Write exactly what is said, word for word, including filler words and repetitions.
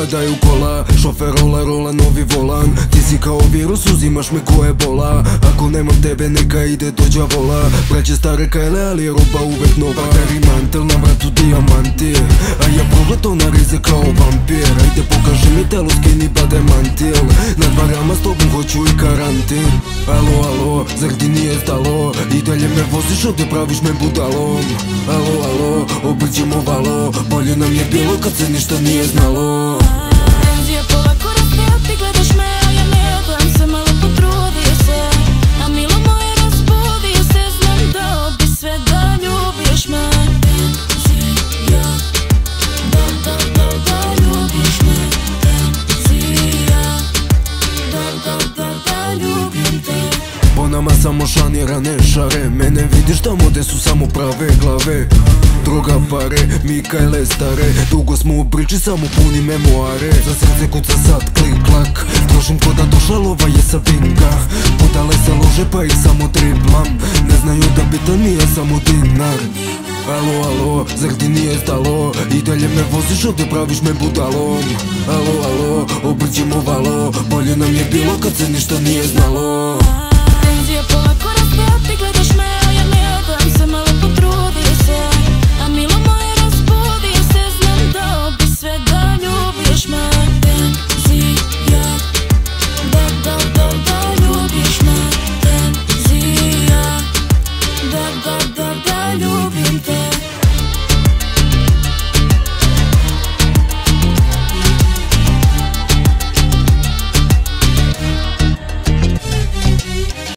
gledaju kola, šofer rola, rola, novi volan. Ti si kao virus, uzimaš me ko ebola. Ako nemam tebe neka ide do đavola. Braće stare kajle, ali je roba uvek nova. Harry mantel, na vratu dijamanti, a ja progledao na rize kao vampir. Ajde pokaži mi telo, skini bade mantil. Na dvarama s tobom hoću i karantin. Alo, alo, zar ti nije stalo? I dalje me voziš, ovdje praviš me budalom. Alo, alo, obrćemo valo. Bolje nam je bilo kad se ništa nije znalo. Tenzija polako raste, ti gledaš me, a ja ne gledam se, malo potrudio se. A milo moje razbudio se, znam da bi sve da ljubiš me. Tenzija, da, da, da, da ljubiš me. Tenzija, da, da, da, da ljubim te. Po nama samo šanirane šare, mene vidiš tamo gde su samo prave glave. Droga, pare, mi kajle stare, dugo smo u priči, samo puni memoare. Za srce kuca sad, klik, klak, trošim ko da došla lova je sa binga. Podale se lože pa ih samo driblam, ne znaju da bitan nije samo dinar. Alo, alo, zar ti nije stalo? I dalje me voziš, ovdje praviš me budalom. Alo, alo, obrćemo valo. Bolje nam je bilo kad se ništa nije znalo.